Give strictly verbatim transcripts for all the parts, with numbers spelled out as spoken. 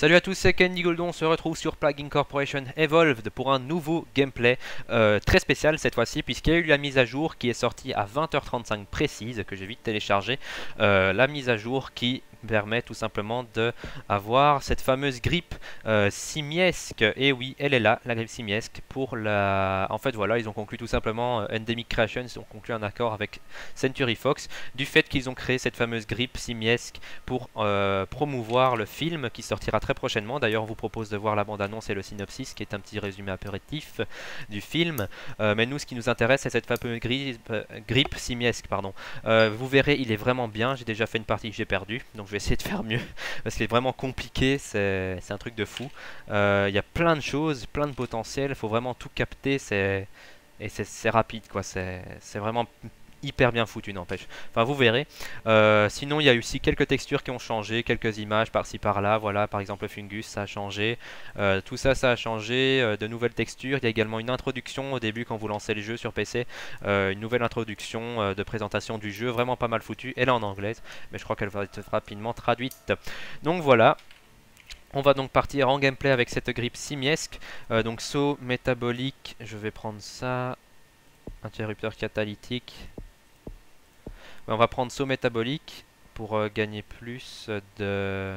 Salut à tous, c'est Candy Goldon, on se retrouve sur Plugin Corporation Evolved pour un nouveau gameplay euh, très spécial cette fois-ci, puisqu'il y a eu la mise à jour qui est sortie à vingt heures trente-cinq précise, que j'ai vite téléchargé, euh, la mise à jour qui permet tout simplement de avoir cette fameuse grippe euh, simiesque. Et oui, elle est là, la grippe simiesque. Pour la, en fait voilà, ils ont conclu tout simplement euh, Endemic Creation, ils ont conclu un accord avec Century Fox du fait qu'ils ont créé cette fameuse grippe simiesque pour euh, promouvoir le film qui sortira très prochainement. D'ailleurs, on vous propose de voir la bande-annonce et le synopsis, qui est un petit résumé apéritif du film. Euh, mais nous, ce qui nous intéresse, c'est cette fameuse grippe, euh, grippe simiesque, pardon. Euh, vous verrez, il est vraiment bien. J'ai déjà fait une partie que j'ai perdue, donc je vais essayer de faire mieux parce qu'il est vraiment compliqué. C'est un truc de fou. Euh, Il y a plein de choses, plein de potentiel. Il faut vraiment tout capter. C'est et c'est rapide, quoi. C'est vraiment hyper bien foutu, n'empêche. Enfin, vous verrez. Euh, sinon, il y a aussi quelques textures qui ont changé, quelques images par-ci par-là. Voilà, par exemple, le fungus, ça a changé. Euh, tout ça, ça a changé. Euh, de nouvelles textures. Il y a également une introduction au début quand vous lancez le jeu sur P C. Euh, une nouvelle introduction euh, de présentation du jeu, vraiment pas mal foutue. Elle est en anglaise, mais je crois qu'elle va être rapidement traduite. Donc voilà. On va donc partir en gameplay avec cette grippe simiesque. Euh, donc saut métabolique, je vais prendre ça. Interrupteur catalytique. On va prendre saut métabolique pour euh, gagner plus de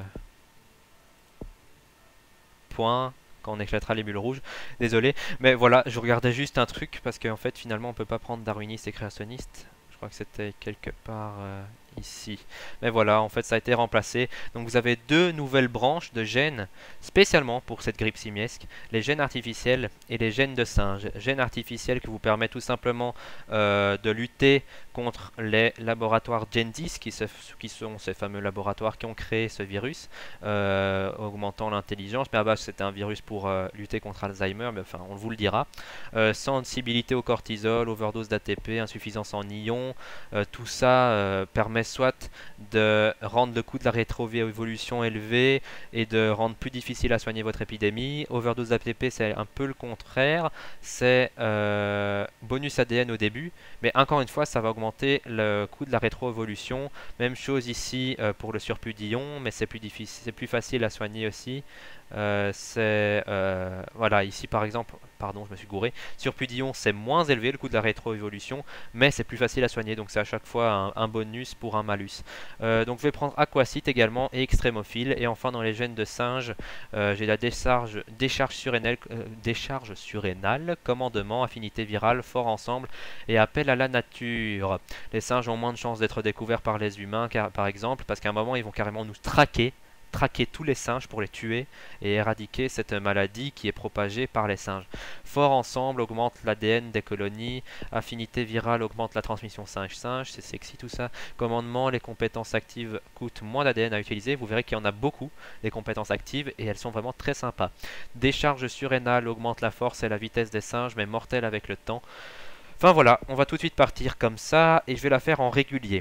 points quand on éclatera les bulles rouges. Désolé, mais voilà, je regardais juste un truc parce qu'en fait finalement on peut pas prendre darwiniste et créationniste. Je crois que c'était quelque part euh, ici. Mais voilà, en fait ça a été remplacé. Donc vous avez deux nouvelles branches de gènes spécialement pour cette grippe simiesque. Les gènes artificiels et les gènes de singe. Gènes artificiels qui vous permettent tout simplement euh, de lutter contre les laboratoires Genzis, qui, qui sont ces fameux laboratoires qui ont créé ce virus, euh, augmentant l'intelligence. Mais à base c'était un virus pour euh, lutter contre Alzheimer, mais enfin on vous le dira. Euh, sensibilité au cortisol, overdose d'A T P, insuffisance en ions, euh, tout ça euh, permet soit de rendre le coût de la rétroévolution élevé et de rendre plus difficile à soigner votre épidémie. Overdose d'A T P, c'est un peu le contraire, c'est euh, bonus A D N au début, mais encore une fois ça va augmenter le coût de la rétroévolution. Même chose ici euh, pour le surplus d'ions, mais c'est plus difficile, c'est plus facile à soigner aussi. Euh, c'est euh, voilà, ici par exemple, pardon, je me suis gouré, surplus d'ions c'est moins élevé le coût de la rétroévolution, mais c'est plus facile à soigner, donc c'est à chaque fois un, un bonus pour un malus. Euh, donc je vais prendre aquacite également et extrémophile. Et enfin dans les gènes de singe, euh, j'ai la décharge, décharge surrénale, euh, décharge surrénale, commandement, affinité virale, fort ensemble et appel à la nature. Les singes ont moins de chances d'être découverts par les humains, car, par exemple, parce qu'à un moment ils vont carrément nous traquer. traquer tous les singes pour les tuer et éradiquer cette maladie qui est propagée par les singes. Fort ensemble augmente l'A D N des colonies, affinité virale augmente la transmission singe-singe, c'est sexy tout ça. Commandement, les compétences actives coûtent moins d'A D N à utiliser, vous verrez qu'il y en a beaucoup, les compétences actives, et elles sont vraiment très sympas. Décharge surrénale augmente la force et la vitesse des singes, mais mortelle avec le temps. Enfin voilà, on va tout de suite partir comme ça, et je vais la faire en régulier.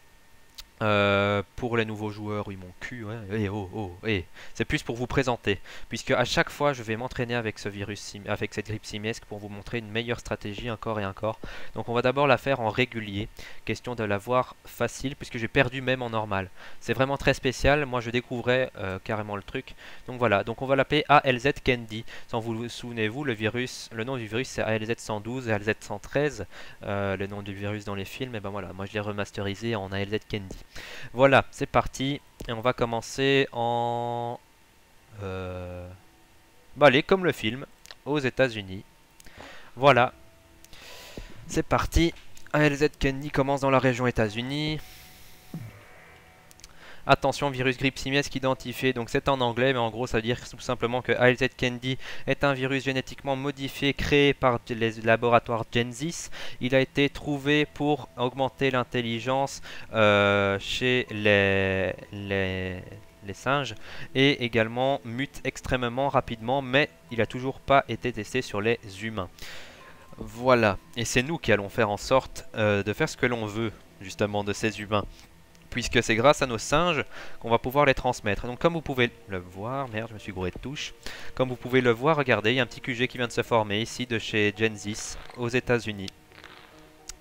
Euh, pour les nouveaux joueurs, oui mon cul, ouais. Eh, oh, oh, eh. C'est plus pour vous présenter, puisque à chaque fois je vais m'entraîner avec ce virus, avec cette grippe simiesque pour vous montrer une meilleure stratégie encore et encore. Donc on va d'abord la faire en régulier, question de la voir facile, puisque j'ai perdu même en normal. C'est vraiment très spécial, moi je découvrais euh, carrément le truc. Donc voilà, donc on va l'appeler A L Z Candy. Sans vous souvenez-vous, le virus, le nom du virus c'est A L Z cent douze et A L Z cent treize, euh, le nom du virus dans les films. Et ben voilà, moi je l'ai remasterisé en A L Z Candy. Voilà, c'est parti. Et on va commencer en... Euh... Bah allez, comme le film, aux États-Unis. Voilà. C'est parti. A L Z Candy commence dans la région États-Unis. Attention, virus grippe simiesque identifié, donc c'est en anglais, mais en gros ça veut dire tout simplement que A L Z Candy est un virus génétiquement modifié créé par les laboratoires Genzis. Il a été trouvé pour augmenter l'intelligence euh, chez les, les, les singes et également mute extrêmement rapidement, mais il n'a toujours pas été testé sur les humains. Voilà, et c'est nous qui allons faire en sorte euh, de faire ce que l'on veut justement de ces humains, puisque c'est grâce à nos singes qu'on va pouvoir les transmettre. Donc comme vous pouvez le voir, merde je me suis gouré de touche, comme vous pouvez le voir, regardez, il y a un petit Q G qui vient de se former ici de chez Genzis aux États-Unis.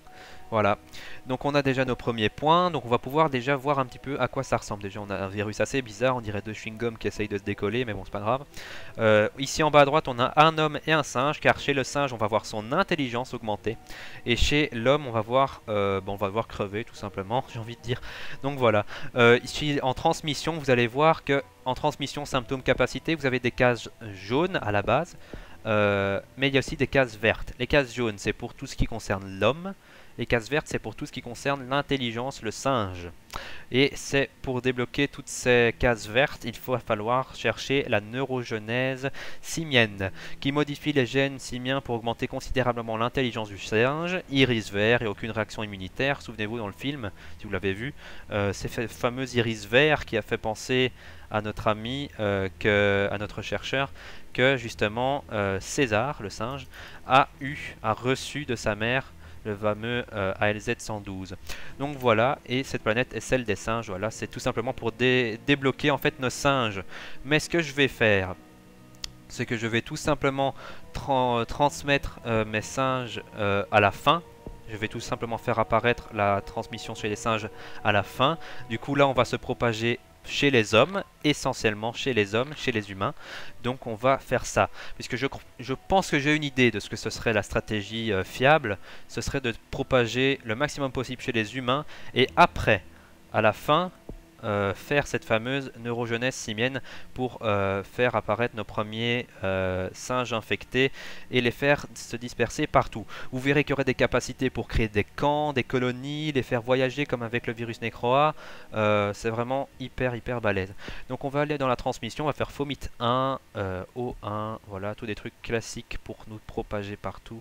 Voilà, donc on a déjà nos premiers points, donc on va pouvoir déjà voir un petit peu à quoi ça ressemble. Déjà on a un virus assez bizarre, on dirait deux chewing-gums qui essayent de se décoller, mais bon c'est pas grave. Euh, ici en bas à droite on a un homme et un singe, car chez le singe on va voir son intelligence augmenter, et chez l'homme on va voir euh, bon, on va voir crever tout simplement, j'ai envie de dire. Donc voilà, euh, ici en transmission vous allez voir que en transmission symptômes capacité vous avez des cases jaunes à la base, euh, mais il y a aussi des cases vertes. Les cases jaunes c'est pour tout ce qui concerne l'homme. Les cases vertes, c'est pour tout ce qui concerne l'intelligence, le singe. Et c'est pour débloquer toutes ces cases vertes, il va falloir chercher la neurogenèse simienne, qui modifie les gènes simiens pour augmenter considérablement l'intelligence du singe, iris vert et aucune réaction immunitaire. Souvenez-vous dans le film, si vous l'avez vu, euh, c'est ce fameux iris vert qui a fait penser à notre ami, euh, que, à notre chercheur, que justement euh, César, le singe, a eu, a reçu de sa mère le fameux euh, A L Z cent douze. Donc voilà, et cette planète est celle des singes. Voilà, c'est tout simplement pour dé débloquer en fait nos singes. Mais ce que je vais faire, c'est que je vais tout simplement tra transmettre euh, mes singes euh, à la fin. Je vais tout simplement faire apparaître la transmission chez les singes à la fin. Du coup là on va se propager chez les hommes, essentiellement chez les hommes, chez les humains. Donc on va faire ça. Puisque je, je pense que j'ai une idée de ce que ce serait la stratégie euh, fiable. Ce serait de propager le maximum possible chez les humains. Et après, à la fin, euh, faire cette fameuse neurogenèse simienne pour euh, faire apparaître nos premiers euh, singes infectés et les faire se disperser partout. Vous verrez qu'il y aurait des capacités pour créer des camps, des colonies, les faire voyager comme avec le virus Necroa. Euh, c'est vraiment hyper hyper balèze. Donc on va aller dans la transmission, on va faire Fomit un, euh, O un, voilà, tous des trucs classiques pour nous propager partout.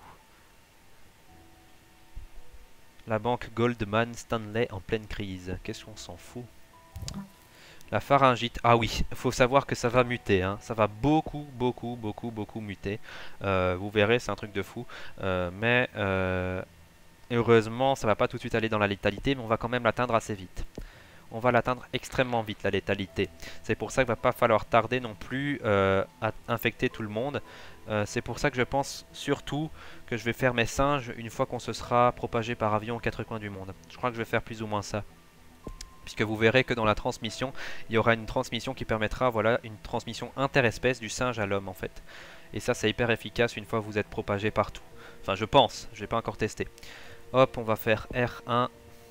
La banque Goldman Stanley en pleine crise, qu'est-ce qu'on s'en fout? La pharyngite, ah oui, il faut savoir que ça va muter, hein. Ça va beaucoup, beaucoup, beaucoup, beaucoup muter. Euh, vous verrez, c'est un truc de fou. Euh, mais euh, heureusement, ça va pas tout de suite aller dans la létalité, mais on va quand même l'atteindre assez vite. On va l'atteindre extrêmement vite, la létalité. C'est pour ça qu'il va pas falloir tarder non plus euh, à infecter tout le monde. Euh, c'est pour ça que je pense surtout que je vais faire mes singes une fois qu'on se sera propagé par avion aux quatre coins du monde. Je crois que je vais faire plus ou moins ça. Puisque vous verrez que dans la transmission, il y aura une transmission qui permettra, voilà, une transmission interespèce du singe à l'homme en fait. Et ça, c'est hyper efficace une fois que vous êtes propagé partout. Enfin, je pense, je n'ai pas encore testé. Hop, on va faire R un.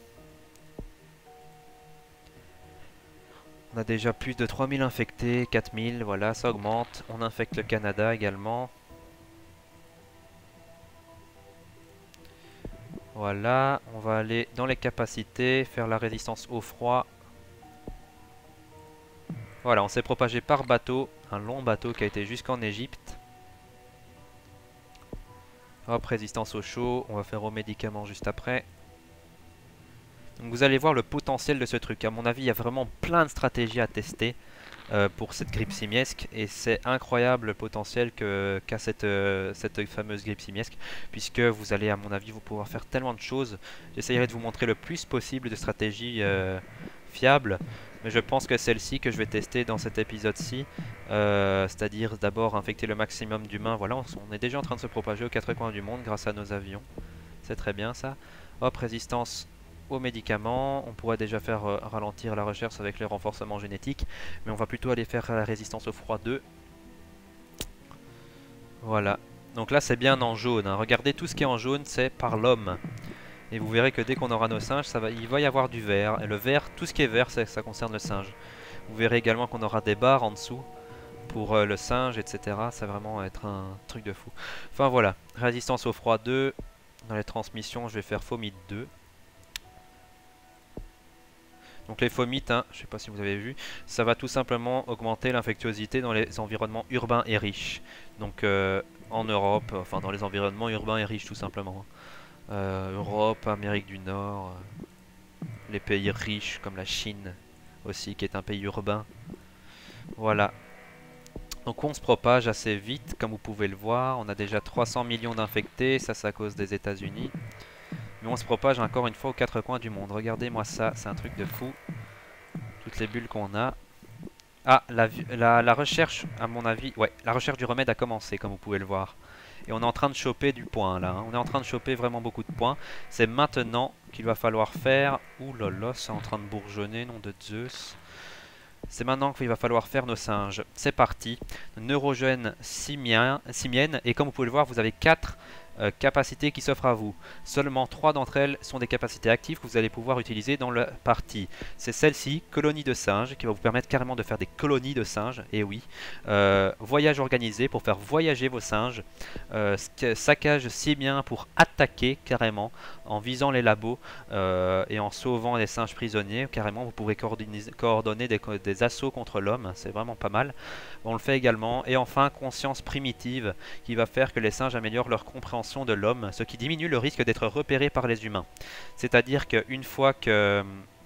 On a déjà plus de trois mille infectés, quatre mille, voilà, ça augmente. On infecte le Canada également. Voilà, on va aller dans les capacités, faire la résistance au froid. Voilà, on s'est propagé par bateau, un long bateau qui a été jusqu'en Égypte. Hop, résistance au chaud, on va faire aux médicaments juste après. Donc vous allez voir le potentiel de ce truc. À mon avis, il y a vraiment plein de stratégies à tester euh, pour cette grippe simiesque. Et c'est incroyable le potentiel qu'a qu cette, euh, cette fameuse grippe simiesque. Puisque vous allez, à mon avis, vous pouvoir faire tellement de choses. J'essayerai de vous montrer le plus possible de stratégies euh, fiables. Mais je pense que celle-ci que je vais tester dans cet épisode-ci, euh, c'est-à-dire d'abord infecter le maximum d'humains. Voilà, on, on est déjà en train de se propager aux quatre coins du monde grâce à nos avions. C'est très bien ça. Hop, résistance aux médicaments. On pourrait déjà faire euh, ralentir la recherche avec les renforcements génétiques. Mais on va plutôt aller faire la résistance au froid deux. Voilà. Donc là c'est bien en jaune, hein. Regardez, tout ce qui est en jaune c'est par l'homme. Et vous verrez que dès qu'on aura nos singes, ça va, il va y avoir du vert. Et le vert, tout ce qui est vert, ça, ça concerne le singe. Vous verrez également qu'on aura des barres en dessous pour euh, le singe, et cetera. Ça va vraiment être un truc de fou. Enfin voilà, résistance au froid deux. Dans les transmissions, je vais faire Fomit deux. Donc les fomites, hein, je ne sais pas si vous avez vu, ça va tout simplement augmenter l'infectiosité dans les environnements urbains et riches. Donc euh, en Europe, enfin dans les environnements urbains et riches tout simplement. Euh, Europe, Amérique du Nord, euh, les pays riches comme la Chine aussi, qui est un pays urbain. Voilà. Donc on se propage assez vite, comme vous pouvez le voir. On a déjà trois cents millions d'infectés, ça c'est à cause des États-Unis. Mais on se propage encore une fois aux quatre coins du monde. Regardez-moi ça, c'est un truc de fou. Toutes les bulles qu'on a. Ah, la, la, la recherche, à mon avis, ouais, la recherche du remède a commencé, comme vous pouvez le voir. Et on est en train de choper du point, là. Hein. On est en train de choper vraiment beaucoup de points. C'est maintenant qu'il va falloir faire... Ouh là là, c'est en train de bourgeonner, nom de Zeus. C'est maintenant qu'il va falloir faire nos singes. C'est parti. Neurogène simien, simienne. Et comme vous pouvez le voir, vous avez quatre euh, capacités qui s'offrent à vous. Seulement trois d'entre elles sont des capacités actives que vous allez pouvoir utiliser dans la partie. C'est celle-ci, colonie de singes, qui va vous permettre carrément de faire des colonies de singes. Et oui. Euh, voyage organisé pour faire voyager vos singes. Euh, saccage simien pour attaquer carrément en visant les labos euh, et en sauvant les singes prisonniers. Carrément, vous pourrez coordonner, coordonner des, des assauts contre l'homme. C'est vraiment pas mal. On le fait également. Et enfin, conscience primitive qui va faire que les singes améliorent leur compréhension de l'homme, ce qui diminue le risque d'être repéré par les humains. C'est-à-dire qu'une fois que,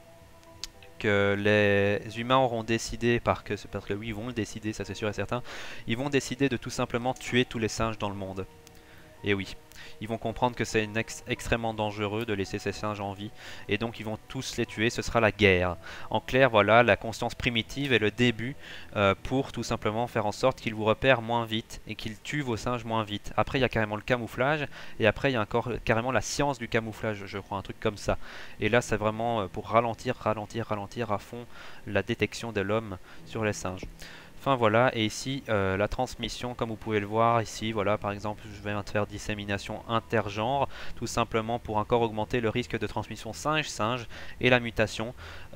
que les humains auront décidé, par que, parce que oui, ils vont le décider, ça c'est sûr et certain, ils vont décider de tout simplement tuer tous les singes dans le monde. Et oui, ils vont comprendre que c'est ex extrêmement dangereux de laisser ces singes en vie. Et donc ils vont tous les tuer, ce sera la guerre. En clair, voilà, la conscience primitive est le début euh, pour tout simplement faire en sorte qu'ils vous repèrent moins vite et qu'ils tuent vos singes moins vite. Après, il y a carrément le camouflage. Et après, il y a encore carrément la science du camouflage, je crois, un truc comme ça. Et là, c'est vraiment pour ralentir, ralentir, ralentir à fond la détection de l'homme sur les singes. Enfin voilà, et ici euh, la transmission, comme vous pouvez le voir ici, voilà, par exemple je vais faire dissémination intergenre, tout simplement pour encore augmenter le risque de transmission singe-singe et la mutation,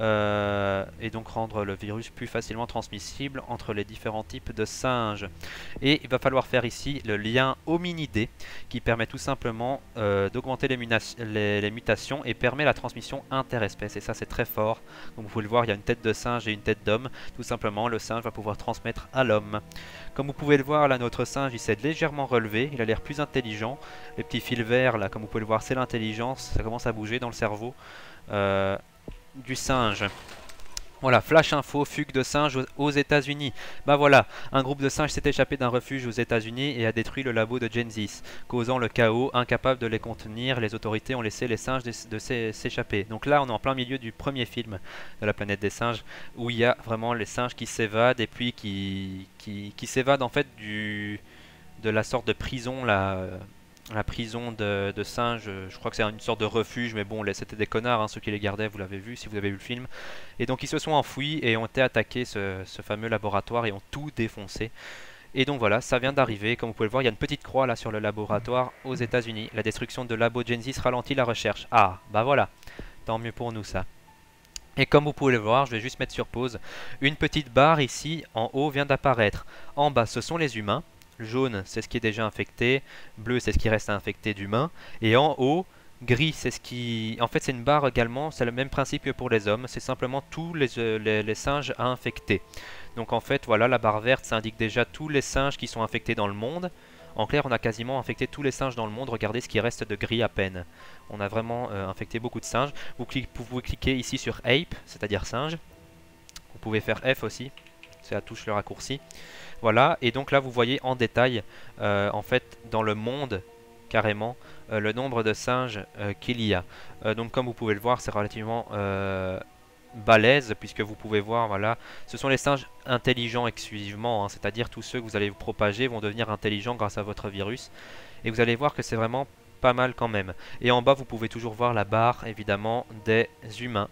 euh, et donc rendre le virus plus facilement transmissible entre les différents types de singes. Et il va falloir faire ici le lien hominidé, qui permet tout simplement euh, d'augmenter les, les, les mutations et permet la transmission interespèce, et ça c'est très fort. Comme vous pouvez le voir, il y a une tête de singe et une tête d'homme, tout simplement le singe va pouvoir transmettre à l'homme. Comme vous pouvez le voir là, notre singe il s'est légèrement relevé, il a l'air plus intelligent. Les petits fils verts là, comme vous pouvez le voir, c'est l'intelligence, ça commence à bouger dans le cerveau euh, du singe. Voilà, flash info, fugue de singes aux États-Unis. Bah voilà, un groupe de singes s'est échappé d'un refuge aux États-Unis et a détruit le labo de Genesis, causant le chaos. Incapables de les contenir, les autorités ont laissé les singes de s'échapper. Donc là, on est en plein milieu du premier film de la planète des singes, où il y a vraiment les singes qui s'évadent et puis qui, qui, qui s'évadent en fait du, de la sorte de prison là. La prison de, de singes, je crois que c'est une sorte de refuge, mais bon, c'était des connards, hein, ceux qui les gardaient, vous l'avez vu si vous avez vu le film. Et donc ils se sont enfouis et ont été attaqués ce, ce fameux laboratoire et ont tout défoncé. Et donc voilà, ça vient d'arriver, comme vous pouvez le voir, il y a une petite croix là sur le laboratoire aux États-Unis. La destruction de Labo Genesis ralentit la recherche. Ah, bah voilà, tant mieux pour nous ça. Et comme vous pouvez le voir, je vais juste mettre sur pause, une petite barre ici en haut vient d'apparaître. En bas, ce sont les humains. Jaune, c'est ce qui est déjà infecté. Bleu, c'est ce qui reste à infecter d'humains. Et en haut, gris, c'est ce qui... En fait, c'est une barre également. C'est le même principe que pour les hommes. C'est simplement tous les, euh, les, les singes à infecter. Donc en fait, voilà, la barre verte, ça indique déjà tous les singes qui sont infectés dans le monde. En clair, on a quasiment infecté tous les singes dans le monde. Regardez ce qui reste de gris à peine. On a vraiment euh, infecté beaucoup de singes. Vous, cliquez, vous pouvez cliquer ici sur Ape, c'est-à-dire singe. Vous pouvez faire F aussi. C'est la touche le raccourci. Voilà, et donc là vous voyez en détail, euh, en fait, dans le monde, carrément, euh, le nombre de singes euh, qu'il y a. Euh, donc comme vous pouvez le voir, c'est relativement euh, balèze, puisque vous pouvez voir, voilà, ce sont les singes intelligents exclusivement, hein, c'est-à-dire tous ceux que vous allez vous propager vont devenir intelligents grâce à votre virus. Et vous allez voir que c'est vraiment pas mal quand même. Et en bas, vous pouvez toujours voir la barre, évidemment, des humains.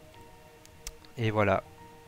Et voilà.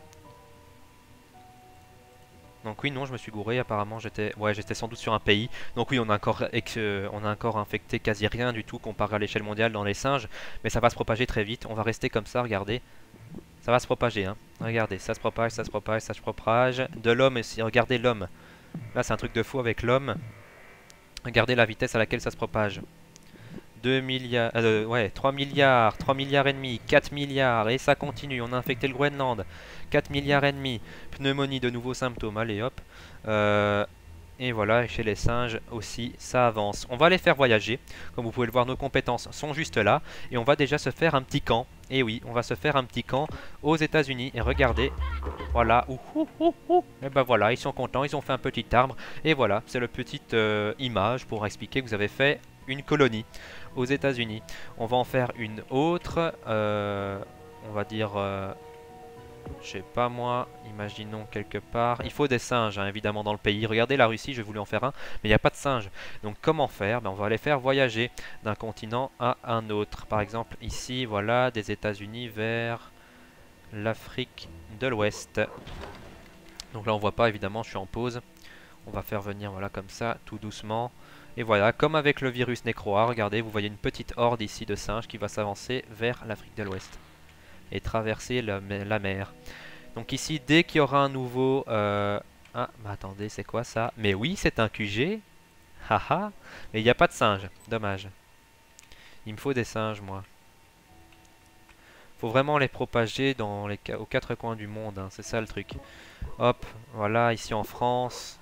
Donc oui, non, je me suis gouré, apparemment j'étais ouais, j'étais sans doute sur un pays. Donc oui, on a, encore ex euh, on a encore infecté quasi rien du tout comparé à l'échelle mondiale dans les singes. Mais ça va se propager très vite, on va rester comme ça, regardez. Ça va se propager, hein. Regardez, ça se propage, ça se propage, ça se propage. De l'homme aussi, regardez l'homme. Là c'est un truc de fou avec l'homme. Regardez la vitesse à laquelle ça se propage. deux milliards, euh, ouais, trois milliards, trois milliards et demi, quatre milliards, et ça continue, on a infecté le Groenland, quatre milliards et demi, pneumonie, de nouveaux symptômes, allez hop, euh, et voilà, chez les singes aussi, ça avance. On va les faire voyager, comme vous pouvez le voir, nos compétences sont juste là, et on va déjà se faire un petit camp, et oui, on va se faire un petit camp aux États-Unis, et regardez, voilà, ouh, ouh, ouh, ouh. Et ben voilà, ils sont contents, ils ont fait un petit arbre, et voilà, c'est la petite euh, image pour expliquer que vous avez fait une colonie aux États-Unis. On va en faire une autre, euh, on va dire, euh, Je sais pas moi, imaginons quelque part. Il faut des singes, hein, évidemment, dans le pays. Regardez la Russie, j'ai voulu en faire un, mais il n'y a pas de singes. Donc comment faire? Ben, on va les faire voyager d'un continent à un autre. Par exemple, ici, voilà, des États-Unis vers l'Afrique de l'Ouest. Donc là, on voit pas, évidemment, je suis en pause. On va faire venir, voilà, comme ça, tout doucement. Et voilà, comme avec le virus Necroa, regardez, vous voyez une petite horde ici de singes qui va s'avancer vers l'Afrique de l'Ouest et traverser la, la mer. Donc ici, dès qu'il y aura un nouveau... Euh... Ah, mais attendez, c'est quoi ça? Mais oui, c'est un Q G. Haha. Mais il n'y a pas de singes. Dommage. Il me faut des singes, moi. Faut vraiment les propager dans les, aux quatre coins du monde. Hein. C'est ça le truc. Hop, voilà, ici en France.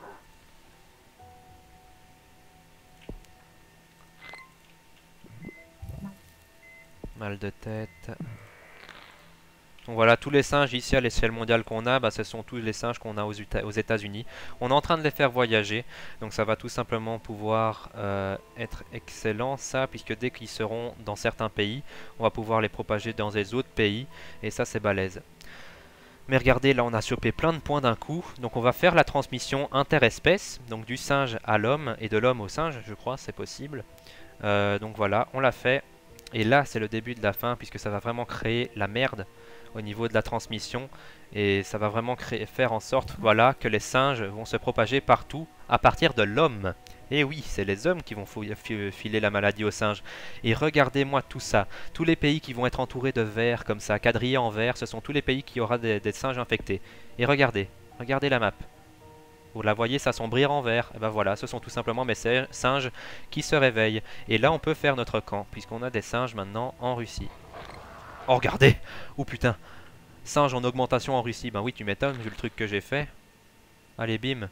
Mal de tête. Donc voilà, tous les singes ici à l'échelle mondiale qu'on a, bah, ce sont tous les singes qu'on a aux, aux États-Unis. On est en train de les faire voyager, donc ça va tout simplement pouvoir euh, être excellent ça, puisque dès qu'ils seront dans certains pays, on va pouvoir les propager dans les autres pays, et ça c'est balèze. Mais regardez, là on a chopé plein de points d'un coup, donc on va faire la transmission interespèce, donc du singe à l'homme et de l'homme au singe, je crois, c'est possible. Euh, donc voilà, on l'a fait, et là c'est le début de la fin, puisque ça va vraiment créer la merde au niveau de la transmission et ça va vraiment créer, faire en sorte voilà, que les singes vont se propager partout à partir de l'homme. Et oui, c'est les hommes qui vont filer la maladie aux singes. Et regardez-moi tout ça, tous les pays qui vont être entourés de verre comme ça, quadrillés en verre, ce sont tous les pays qui aura des, des singes infectés. Et regardez, regardez la map. Vous la voyez s'assombrir en vert. Et ben voilà, ce sont tout simplement mes singes qui se réveillent. Et là on peut faire notre camp, puisqu'on a des singes maintenant en Russie. Oh regardez! Oh putain! Singe en augmentation en Russie. Ben oui, tu m'étonnes, vu le truc que j'ai fait. Allez, bim!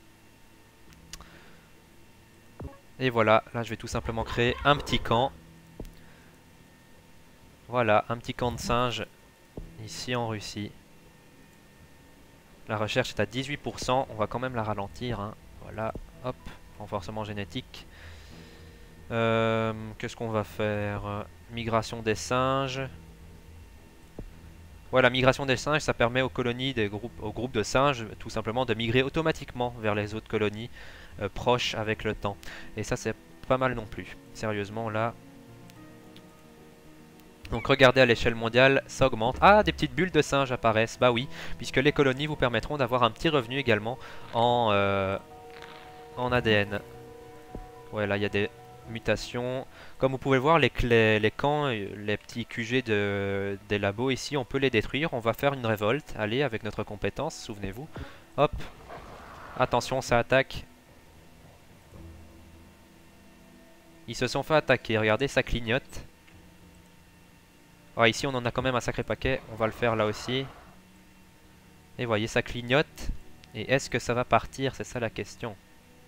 Et voilà, là je vais tout simplement créer un petit camp. Voilà, un petit camp de singes ici en Russie. La recherche est à dix-huit pour cent, on va quand même la ralentir. Hein. Voilà, hop, renforcement génétique. Euh, Qu'est-ce qu'on va faire? Migration des singes. Voilà, migration des singes, ça permet aux colonies, des groupes, aux groupes de singes, tout simplement de migrer automatiquement vers les autres colonies euh, proches avec le temps. Et ça, c'est pas mal non plus. Sérieusement, là. Donc regardez à l'échelle mondiale, ça augmente. Ah, des petites bulles de singes apparaissent. Bah oui, puisque les colonies vous permettront d'avoir un petit revenu également en, euh, en A D N. Ouais, là, il y a des mutations. Comme vous pouvez le voir, les, les, les camps, les petits Q G de, des labos ici, on peut les détruire. On va faire une révolte. Allez, avec notre compétence, souvenez-vous. Hop. Attention, ça attaque. Ils se sont fait attaquer. Regardez, ça clignote. Oh, ici, on en a quand même un sacré paquet. On va le faire là aussi. Et voyez, ça clignote. Et est-ce que ça va partir? C'est ça la question.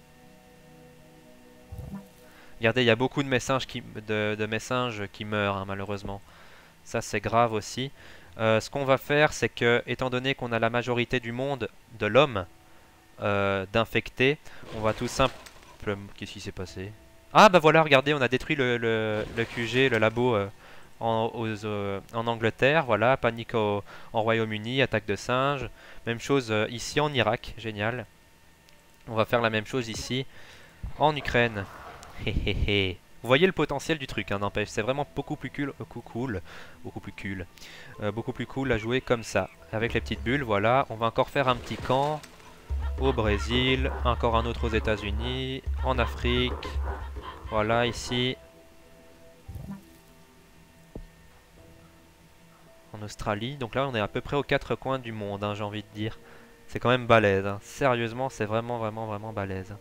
Regardez, il y a beaucoup de mes singes qui, de, de mes singes qui meurent, hein, malheureusement. Ça, c'est grave aussi. Euh, ce qu'on va faire, c'est que, étant donné qu'on a la majorité du monde, de l'homme, euh, d'infectés, on va tout simplement... Qu'est-ce qui s'est passé? Ah, bah voilà, regardez, on a détruit le, le, le Q G, le labo euh, en, aux, euh, en Angleterre. Voilà, panique au, en Royaume-Uni, attaque de singes. Même chose euh, ici en Irak, génial. On va faire la même chose ici en Ukraine. Vous voyez le potentiel du truc, hein, n'empêche, c'est vraiment beaucoup plus cool, beaucoup cool, beaucoup plus cool, euh, beaucoup plus cool à jouer comme ça, avec les petites bulles, voilà. On va encore faire un petit camp au Brésil, encore un autre aux États-Unis, en Afrique, voilà, ici, en Australie. Donc là, on est à peu près aux quatre coins du monde, hein, j'ai envie de dire. C'est quand même balèze, hein. Sérieusement, c'est vraiment, vraiment, vraiment balèze.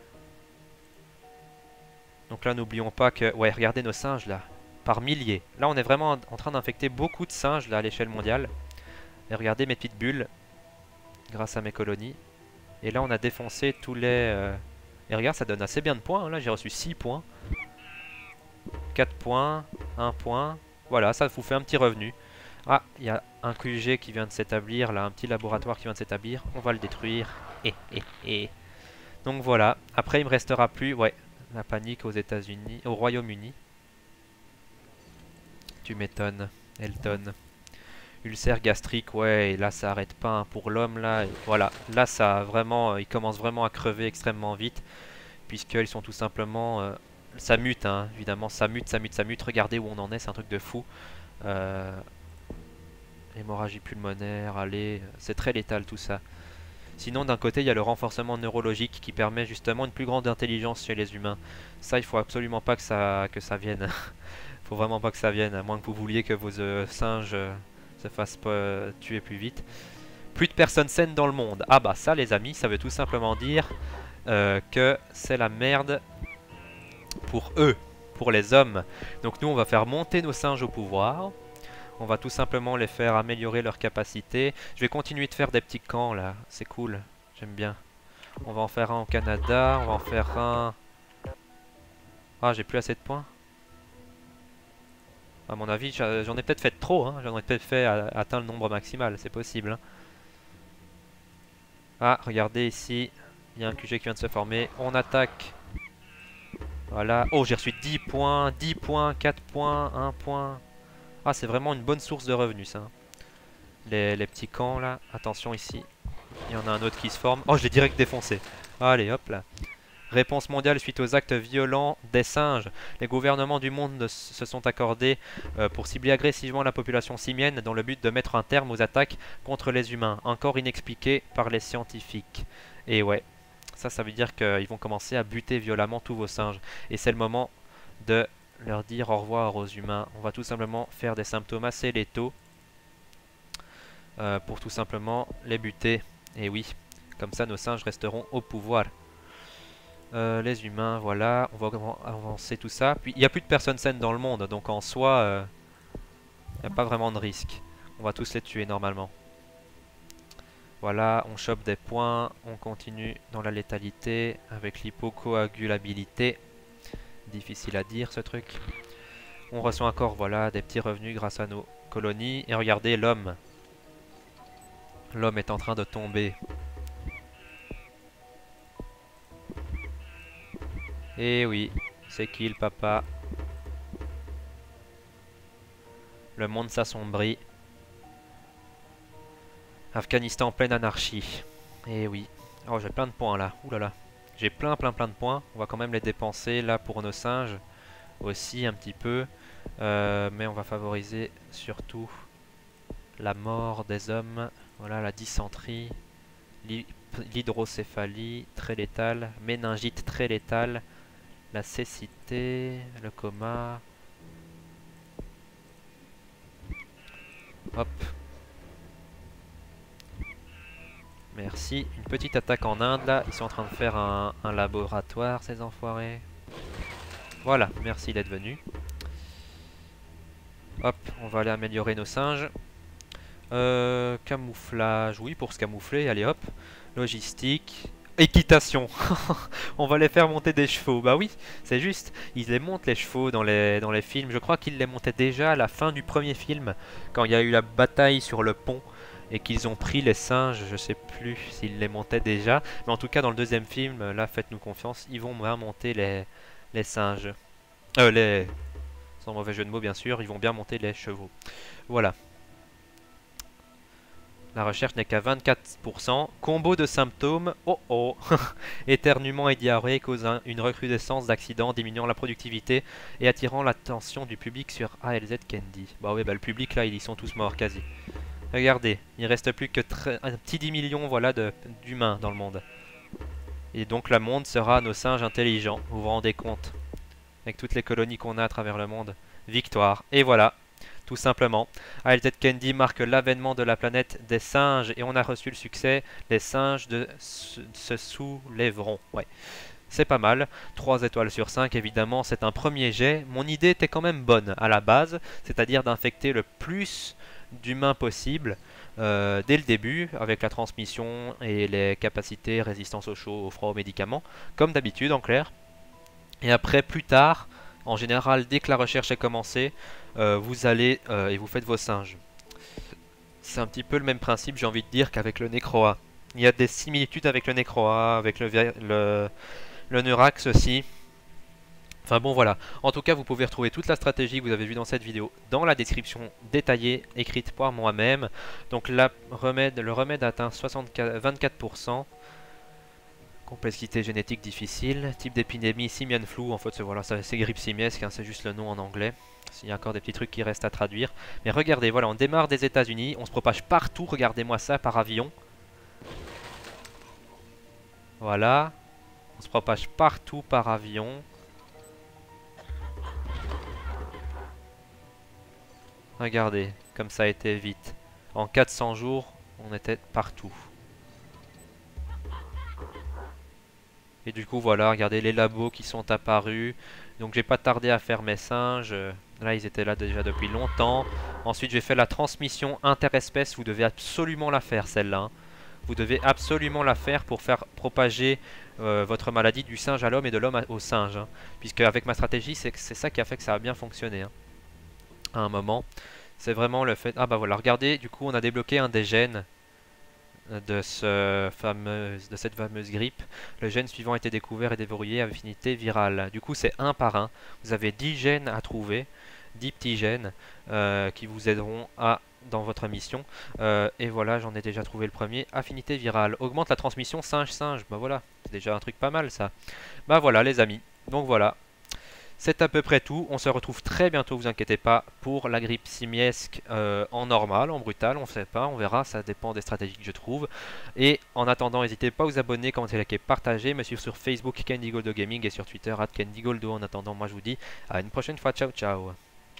Donc là, n'oublions pas que... Ouais, regardez nos singes, là. Par milliers. Là, on est vraiment en train d'infecter beaucoup de singes, là, à l'échelle mondiale. Et regardez mes petites bulles. Grâce à mes colonies. Et là, on a défoncé tous les... Euh... Et regarde, ça donne assez bien de points. Hein. Là, j'ai reçu six points. quatre points. un point. Voilà, ça vous fait un petit revenu. Ah, il y a un Q G qui vient de s'établir, là. Un petit laboratoire qui vient de s'établir. On va le détruire. Et, et, et. Donc voilà. Après, il me restera plus... Ouais. La panique aux États-Unis, au Royaume-Uni. Tu m'étonnes, Elton. Ulcère gastrique, ouais, et là ça arrête pas hein, pour l'homme là. Et voilà, là ça a vraiment, euh, il commence vraiment à crever extrêmement vite, puisqu'ils sont tout simplement, euh, ça mute, hein, évidemment, ça mute, ça mute, ça mute. Regardez où on en est, c'est un truc de fou. Euh, hémorragie pulmonaire, allez, c'est très létal tout ça. Sinon, d'un côté, il y a le renforcement neurologique qui permet justement une plus grande intelligence chez les humains. Ça, il faut absolument pas que ça, que ça vienne. Faut vraiment pas que ça vienne, à moins que vous vouliez que vos euh, singes euh, se fassent pas euh, tuer plus vite. Plus de personnes saines dans le monde. Ah bah ça, les amis, ça veut tout simplement dire euh, que c'est la merde pour eux, pour les hommes. Donc nous, on va faire monter nos singes au pouvoir. On va tout simplement les faire améliorer leurs capacités. Je vais continuer de faire des petits camps là, c'est cool, j'aime bien. On va en faire un au Canada, on va en faire un... Ah, j'ai plus assez de points. À mon avis, j'en ai peut-être fait trop, hein. J'en ai peut-être fait à, atteindre le nombre maximal, c'est possible. Hein. Ah, regardez ici, il y a un Q G qui vient de se former. On attaque. Voilà. Oh, j'ai reçu dix points, dix points, quatre points, un point. Ah, c'est vraiment une bonne source de revenus, ça. Les, les petits camps, là. Attention, ici. Il y en a un autre qui se forme. Oh, je l'ai direct défoncé. Allez, hop là. Réponse mondiale suite aux actes violents des singes. Les gouvernements du monde se sont accordés euh, pour cibler agressivement la population simienne dans le but de mettre un terme aux attaques contre les humains, encore inexpliquées par les scientifiques. Et ouais, ça, ça veut dire qu'ils vont commencer à buter violemment tous vos singes. Et c'est le moment de leur dire au revoir aux humains. On va tout simplement faire des symptômes assez létaux euh, pour tout simplement les buter. Et oui, comme ça nos singes resteront au pouvoir. Euh, les humains, voilà, on va avancer tout ça. Puis il n'y a plus de personnes saines dans le monde, donc en soi, il euh, n'y a pas vraiment de risque. On va tous les tuer normalement. Voilà, on chope des points, on continue dans la létalité avec l'hypocoagulabilité. Difficile à dire ce truc. On reçoit encore, voilà, des petits revenus grâce à nos colonies. Et regardez l'homme. L'homme est en train de tomber. Eh oui, c'est qui le papa? Le monde s'assombrit. Afghanistan en pleine anarchie. Eh oui. Oh, j'ai plein de points là. Ouh là là. J'ai plein plein plein de points. On va quand même les dépenser là pour nos singes. Aussi un petit peu. Euh, mais on va favoriser surtout la mort des hommes. Voilà, la dysenterie. L'hydrocéphalie, très létale. Méningite, très létale. La cécité, le coma. Hop. Merci. Une petite attaque en Inde là. Ils sont en train de faire un, un laboratoire, ces enfoirés. Voilà, merci d'être venu. Hop, on va aller améliorer nos singes. Euh, camouflage, oui, pour se camoufler, allez hop. Logistique. Équitation. On va les faire monter des chevaux. Bah oui, c'est juste. Ils les montent les chevaux dans les, dans les films. Je crois qu'ils les montaient déjà à la fin du premier film. Quand il y a eu la bataille sur le pont. Et qu'ils ont pris les singes. Je sais plus s'ils les montaient déjà. Mais en tout cas dans le deuxième film, là faites-nous confiance. Ils vont bien monter les, les singes. Euh les... Sans mauvais jeu de mots bien sûr. Ils vont bien monter les chevaux. Voilà. La recherche n'est qu'à vingt-quatre pour cent. Combo de symptômes. Oh oh. Éternuement et diarrhée causent un, une recrudescence d'accidents, diminuant la productivité et attirant l'attention du public sur A L Z Candy. Bah oui, bah le public là, ils y sont tous morts quasi. Regardez, il reste plus que un petit dix millions voilà, d'humains dans le monde. Et donc le monde sera nos singes intelligents. Vous vous rendez compte? Avec toutes les colonies qu'on a à travers le monde. Victoire. Et voilà. Tout simplement. A L Z Candy marque l'avènement de la planète des singes et on a reçu le succès. Les singes de se soulèveront. Ouais, c'est pas mal. trois étoiles sur cinq, évidemment, c'est un premier jet. Mon idée était quand même bonne à la base, c'est-à-dire d'infecter le plus d'humains possible euh, dès le début, avec la transmission et les capacités résistance au chaud, au froid, aux médicaments, comme d'habitude en clair. Et après, plus tard, en général, dès que la recherche est commencée, euh, vous allez euh, et vous faites vos singes. C'est un petit peu le même principe, j'ai envie de dire, qu'avec le Necroa. Il y a des similitudes avec le Necroa, avec le, le, le Neurax aussi. Enfin bon voilà, en tout cas vous pouvez retrouver toute la stratégie que vous avez vue dans cette vidéo dans la description détaillée écrite par moi-même. Donc la remède, le remède atteint vingt-quatre pour cent. Complexité génétique difficile, type d'épidémie simienne floue, en fait c'est voilà, c'est grippe simiesque, hein, c'est juste le nom en anglais. Il y a encore des petits trucs qui restent à traduire. Mais regardez, voilà, on démarre des États-Unis, on se propage partout, regardez-moi ça par avion. Voilà, on se propage partout par avion. Regardez, comme ça a été vite. En quatre cents jours, on était partout. Et du coup, voilà, regardez les labos qui sont apparus. Donc j'ai pas tardé à faire mes singes. Là, ils étaient là déjà depuis longtemps. Ensuite, j'ai fait la transmission interespèce. Vous devez absolument la faire, celle-là. Hein. Vous devez absolument la faire pour faire propager euh, votre maladie du singe à l'homme et de l'homme au singe. Hein. Puisque avec ma stratégie, c'est ça qui a fait que ça a bien fonctionné. Hein. À un moment. C'est vraiment le fait... Ah bah voilà, regardez, du coup on a débloqué un des gènes de, ce fameux, de cette fameuse grippe. Le gène suivant a été découvert et déverrouillé à affinité virale. Du coup c'est un par un. Vous avez dix gènes à trouver, dix petits gènes euh, qui vous aideront à dans votre mission. Euh, et voilà, j'en ai déjà trouvé le premier. Affinité virale. Augmente la transmission singe-singe. Bah voilà, c'est déjà un truc pas mal ça. Bah voilà les amis. Donc voilà. C'est à peu près tout. On se retrouve très bientôt, vous inquiétez pas, pour la grippe simiesque euh, en normal, en brutal, on ne sait pas, on verra, ça dépend des stratégies que je trouve. Et en attendant, n'hésitez pas à vous abonner, commenter, liker, partager, me suivre sur Facebook Candy Goldo Gaming et sur Twitter at Candy Goldo. En attendant, moi je vous dis à une prochaine fois, ciao ciao.